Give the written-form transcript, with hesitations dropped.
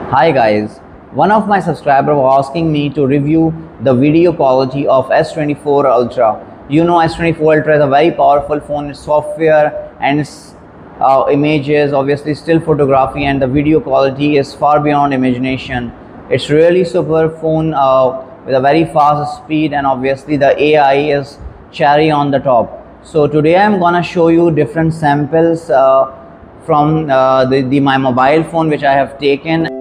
Hi guys, one of my subscribers was asking me to review the video quality of S24 Ultra. You know, S24 Ultra is a very powerful phone. Its software and its images, obviously still photography, and the video quality is far beyond imagination. It's really super phone with a very fast speed, and obviously the AI is cherry on the top. So today I'm gonna show you different samples from my mobile phone which I have taken.